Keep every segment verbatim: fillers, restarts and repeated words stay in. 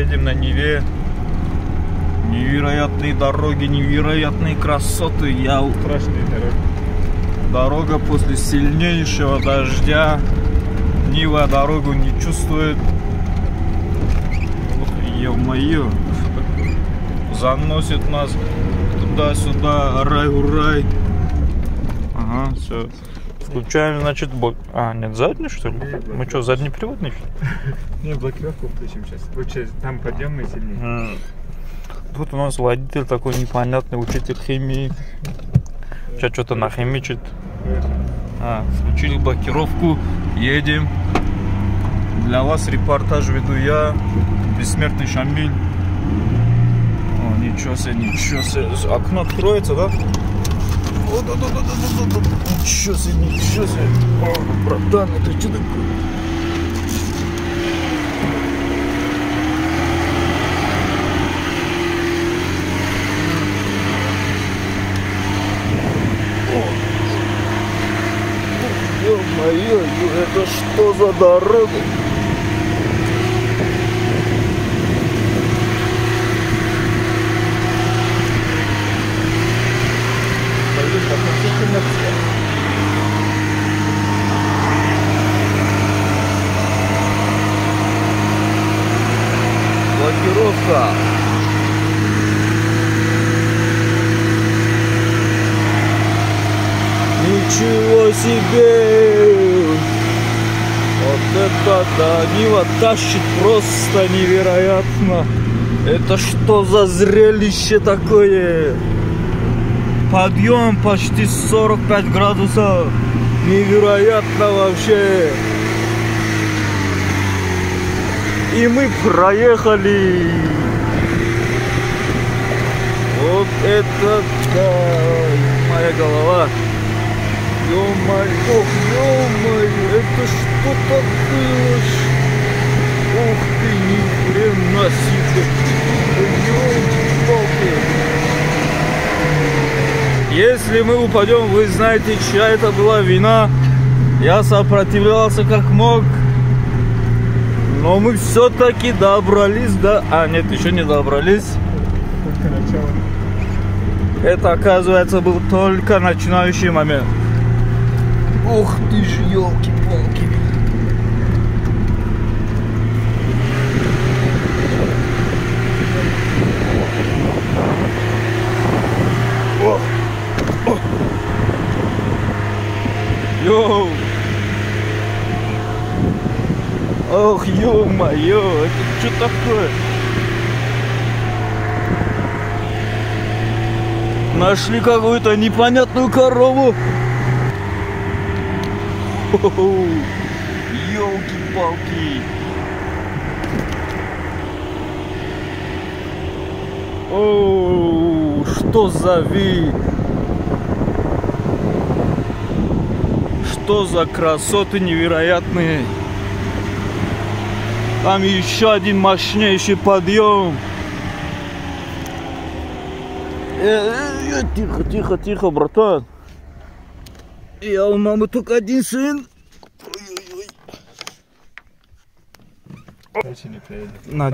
едем на Неве. Невероятные дороги, невероятные красоты. Я... Страшные дороги. Дорога после сильнейшего дождя. Нива дорогу не чувствует. Ё-моё. Заносит нас туда-сюда, рай-урай. Ага, все. Включаем, значит, бок. А, нет, задний, что ли? Нет, мы что, заднеприводный? Не, блокировку включим сейчас. Лучше там подъемный сильнее. Mm. Тут у нас водитель такой непонятный, учитель химии. Сейчас что-то нахимичит. А, включили блокировку, едем. Для вас репортаж веду я, бессмертный Шамиль. О, ничего себе, ничего себе. Окно откроется, да? О, да, да, да, да, да, да. Ничего себе, ничего себе. О, братан, это что такое? Ё-моё, это что за дорога? Блокировка. Ничего себе! Вот это да, Нива тащит просто невероятно. Это что за зрелище такое? Подъем почти сорок пять градусов. Невероятно вообще. И мы проехали. Вот это да, моя голова. Ё-моё, ё-моё, это что такое? Ух ты, ни хрена себе. Ёлки-палки. Если мы упадем, вы знаете, чья это была вина. Я сопротивлялся как мог. Но мы все-таки добрались до... А, нет, еще не добрались. Только начало. Это, оказывается, был только начинающий момент. Ух ты ж, елки-палки. О! О! Йоу! Ох, ё-моё, это что такое? Нашли какую-то непонятную корову. Ёлки-палки. О, что за вид? Что за красоты невероятные. Там еще один мощнейший подъем. Э, э, тихо, тихо, тихо, братан. Я у мамы только один сын. Ой-ой-ой. Дальше не проедем. На...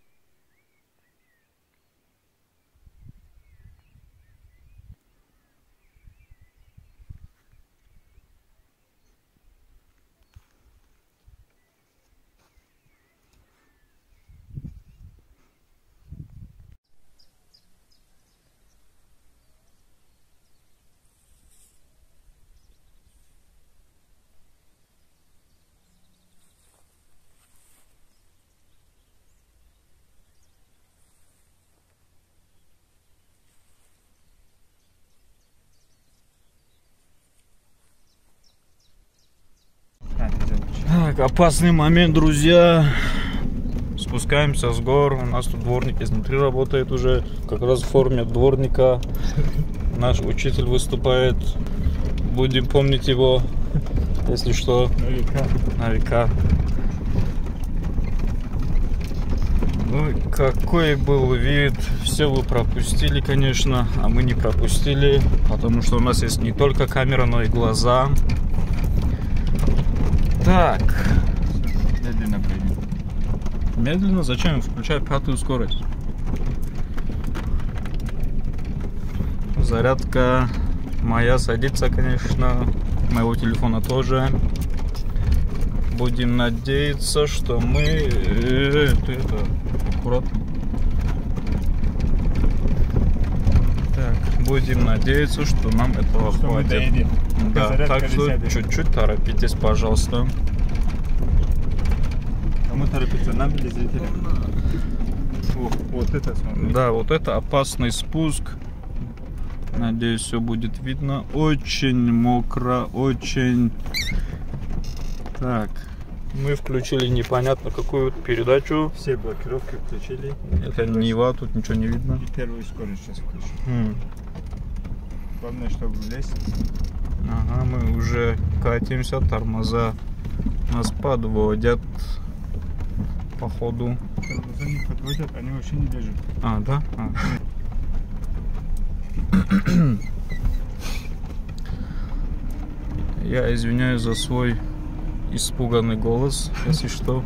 Так, опасный момент, друзья. Спускаемся с гор. У нас тут дворник изнутри работает уже. Как раз в форме дворника. Наш учитель выступает. Будем помнить его, если что. На века. На века. Ну, какой был вид. Все вы пропустили, конечно. А мы не пропустили. Потому что у нас есть не только камера, но и глаза. Так. Медленно пойдем. Медленно, зачем? Включай пятую скорость. Зарядка моя садится, конечно, моего телефона тоже. Будем надеяться, что мы... Э, ты это, аккуратно. Так, будем надеяться, что нам этого Что хватит. мы доедем. Да, Зарядка так что десятая. чуть-чуть торопитесь, пожалуйста. Кому торопиться? Нам или зрителям? О, вот это смотри. Да, вот это опасный спуск. Надеюсь, все будет видно. Очень мокро, очень... Так, мы включили непонятно какую передачу. Все блокировки включили. Это Нива, тут ничего не видно. И первую скорость сейчас включу. М. Главное, чтобы влезть. Ага, мы уже катимся, тормоза нас подводят. Походу. Тормоза не подводят, они вообще не лежат. А, да? А. Я извиняюсь за свой испуганный голос, если что.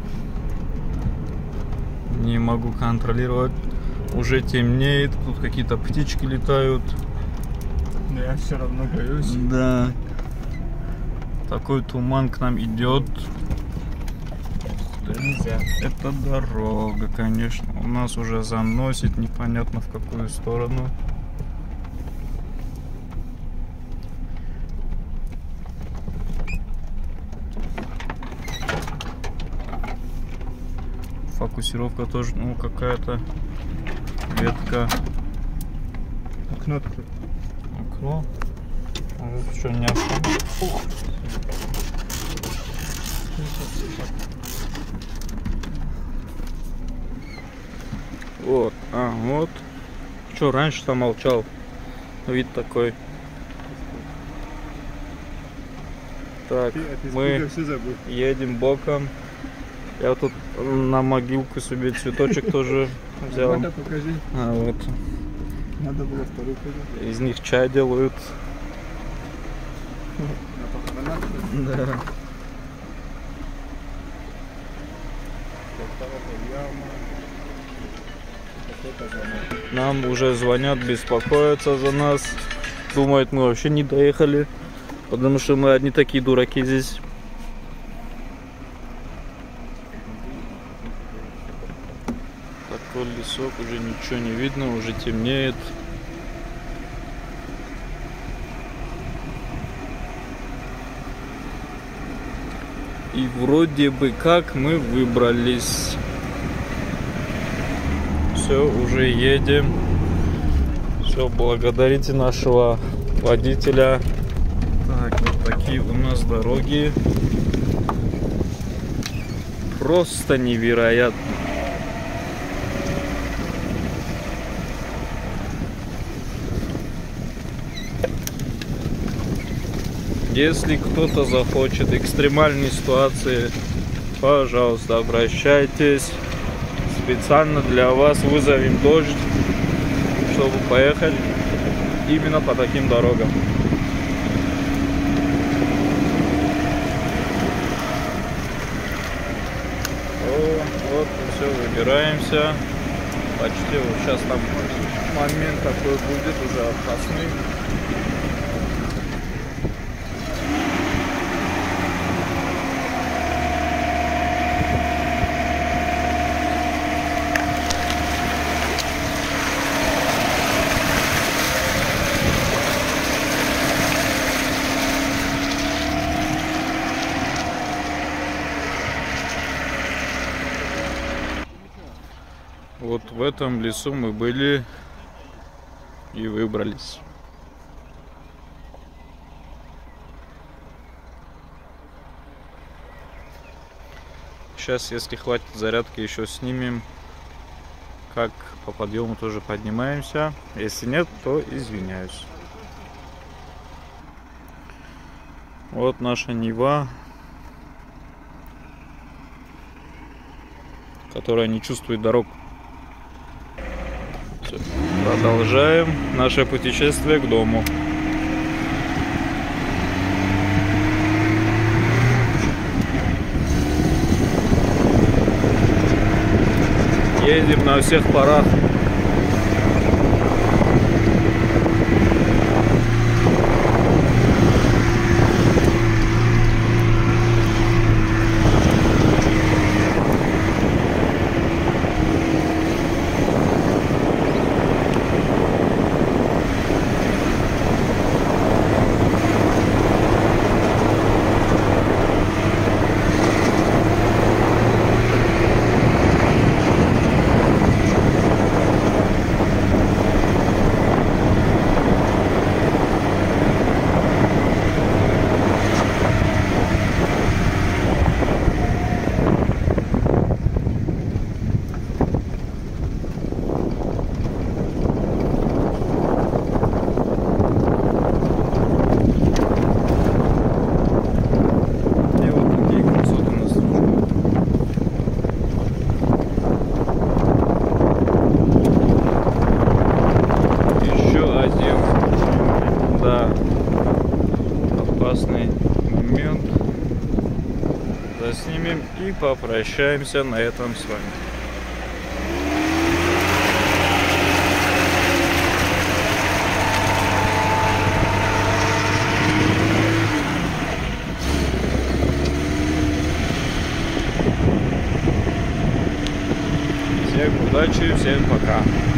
Не могу контролировать. Уже темнеет, тут какие-то птички летают. Но я все равно боюсь. Да. Такой туман к нам идет. Да нельзя. Это дорога, конечно. У нас уже заносит непонятно в какую сторону. Фокусировка тоже, ну, какая-то ветка. Окно открой. Окно. Может, что не осталось? Вот, а, вот. Что, раньше-то молчал. Вид такой. Так, Ты от мы испуга все забыл. едем боком. Я тут на могилку себе цветочек тоже взял. Надо покажи. А, вот. Надо было вторую позу. Из них чай делают. На похоронах. Да. Нам уже звонят, беспокоятся за нас. Думают, мы вообще не доехали. Потому что мы одни такие дураки здесь. Такой лесок, уже ничего не видно, уже темнеет. И вроде бы как мы выбрались. Все, уже едем. Все, благодарите нашего водителя. Так, вот такие у нас дороги. Просто невероятно. Если кто-то захочет экстремальной ситуации, пожалуйста, обращайтесь. Специально для вас вызовем дождь, чтобы поехать именно по таким дорогам. О, вот мы все, выбираемся. Почти вот сейчас там момент такой будет уже опасный. Вот в этом лесу мы были и выбрались. Сейчас, если хватит зарядки, еще снимем, как по подъему тоже поднимаемся. Если нет, то извиняюсь. Вот наша Нива, которая не чувствует дорог. Все. Продолжаем наше путешествие к дому. Едем на всех парах. Момент заснимем и попрощаемся на этом с вами. Всем удачи, всем пока.